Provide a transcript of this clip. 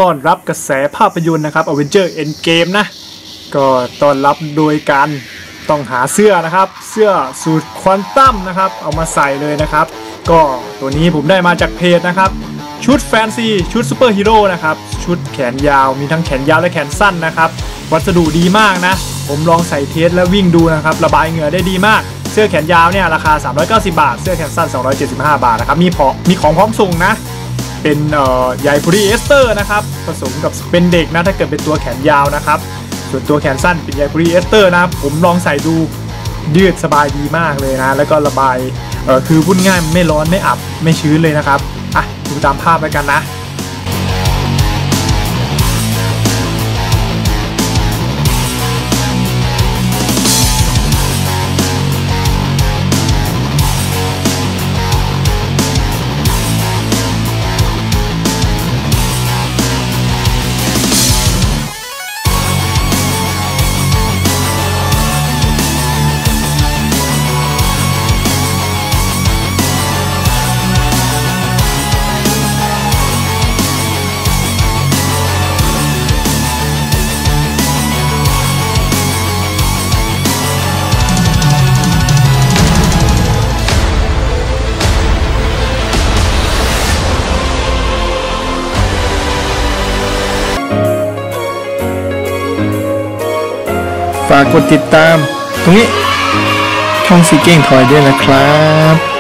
ต้อนรับกระแสภาพยนตร์นะครับ Avengers Endgame นะก็ต้อนรับโดยการต้องหาเสื้อนะครับเสื้อสูตรควอนตัมนะครับเอามาใส่เลยนะครับก็ตัวนี้ผมได้มาจากเพจนะครับชุดแฟนซีชุดซูเปอร์ฮีโร่นะครับชุดแขนยาวมีทั้งแขนยาวและแขนสั้นนะครับวัสดุดีมากนะผมลองใส่เทสแล้ววิ่งดูนะครับระบายเหงื่อได้ดีมากเสื้อแขนยาวเนี่ยราคา390 บาทเสื้อแขนสั้น275 บาทนะครับมีของพร้อมส่งนะเป็นใยโพลีเอสเตอร์นะครับผสมกับเป็นเด็กนะถ้าเกิดเป็นตัวแขนยาวนะครับส่วนตัวแขนสั้นเป็นใยโพลีเอสเตอร์นะผมลองใส่ดูยืดสบายดีมากเลยนะแล้วก็ระบายคือพูดง่ายไม่ร้อนไม่อับไม่ชื้นเลยนะครับอ่ะดูตามภาพไปกันนะฝากกดติดตามตรงนี้ช่องซีเก้งทอยด้วยนะครับ